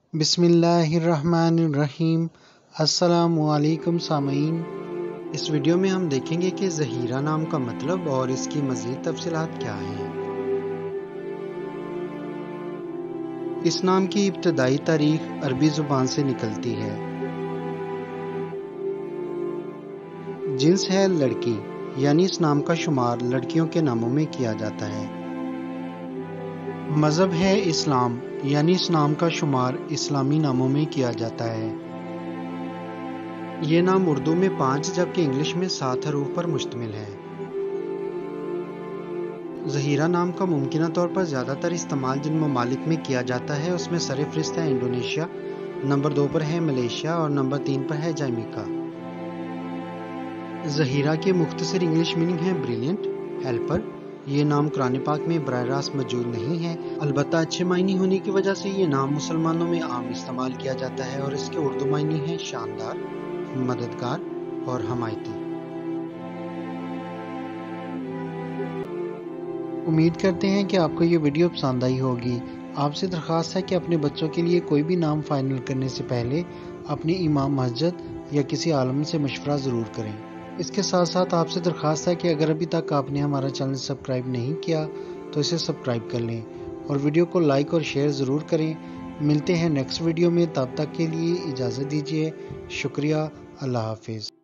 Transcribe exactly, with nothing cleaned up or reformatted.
بسم اللہ الرحمن الرحیم۔ السلام علیکم سامعین، اس ویڈیو میں ہم دیکھیں گے کہ ظہیرہ نام کا مطلب اور اس کی مزید تفصیلات کیا ہیں۔ اس نام کی ابتدائی تاریخ عربی زبان سے نکلتی ہے۔ جنس ہے لڑکی، یعنی اس نام کا شمار لڑکیوں کے ناموں میں کیا جاتا ہے۔ مذہب ہے اسلام، یعنی اس نام کا شمار اسلامی ناموں میں کیا جاتا ہے۔ یہ نام اردو میں پانچ جبکہ انگلش میں سات حروف پر مشتمل ہے۔ ظہیرہ نام کا ممکنہ طور پر زیادہ تر استعمال جن ممالک میں کیا جاتا ہے اس میں سر فہرست ہے انڈونیشیا، نمبر دو پر ہے ملیشیا اور نمبر تین پر ہے جمیکا۔ ظہیرہ کے مختصر انگلش میننگ ہے بریلینٹ، ہیلپر۔ یہ نام قرآن پاک میں براہ راست موجود نہیں ہے، البتہ اچھے معنی ہونے کی وجہ سے یہ نام مسلمانوں میں عام استعمال کیا جاتا ہے اور اس کے اردو معنی ہیں شاندار، مددگار اور حمایتی۔ امید کرتے ہیں کہ آپ کو یہ ویڈیو پسند آئی ہوگی۔ آپ سے درخواست ہے کہ اپنے بچوں کے لیے کوئی بھی نام فائنل کرنے سے پہلے اپنے امام مسجد یا کسی عالم سے مشورہ ضرور کریں۔ اس کے ساتھ ساتھ آپ سے درخواست ہے کہ اگر ابھی تک آپ نے ہمارا چینل سبسکرائب نہیں کیا تو اسے سبسکرائب کر لیں اور ویڈیو کو لائک اور شیئر ضرور کریں۔ ملتے ہیں نیکسٹ ویڈیو میں، تب تک کے لیے اجازت دیجیے۔ شکریہ، اللہ حافظ۔